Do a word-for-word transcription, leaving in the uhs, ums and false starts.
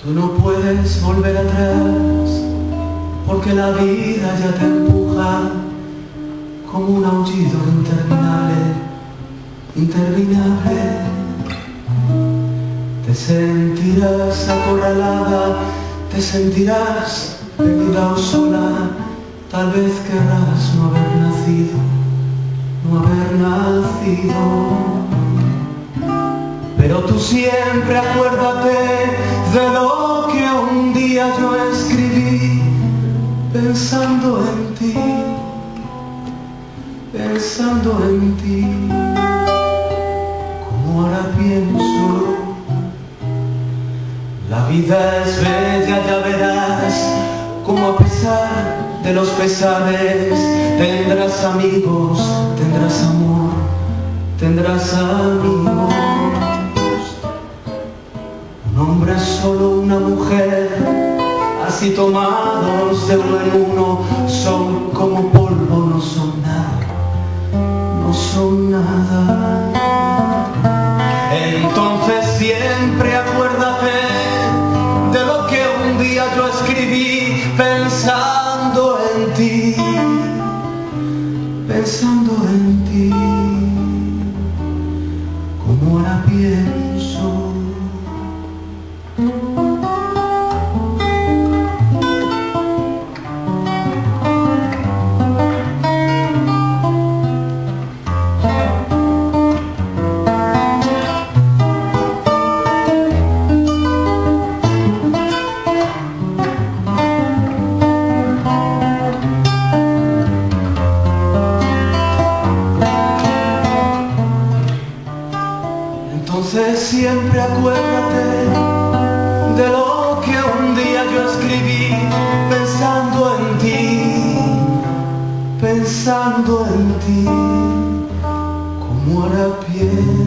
Tú no puedes volver atrás, porque la vida ya te empuja como un aullido interminable, interminable. Te sentirás acorralada, te sentirás perdida o sola, tal vez querrás no haber nacido, no haber nacido. Pero tú siempre acuérdate de lo que un día yo escribí, pensando en ti, pensando en ti, como ahora pienso. La vida es bella, ya verás, como a pesar de los pesares, tendrás amigos, tendrás amor, tendrás amigos. Un hombre es solo una mujer, así tomados de uno en uno, son como polvo, no son nada, no son nada. Entonces siempre acuérdate de lo que un día yo escribí, pensando en ti, pensando en ti, como ahora pienso. Entonces siempre acuérdate de lo que un día yo escribí, pensando en ti, pensando en ti, como ahora pienso.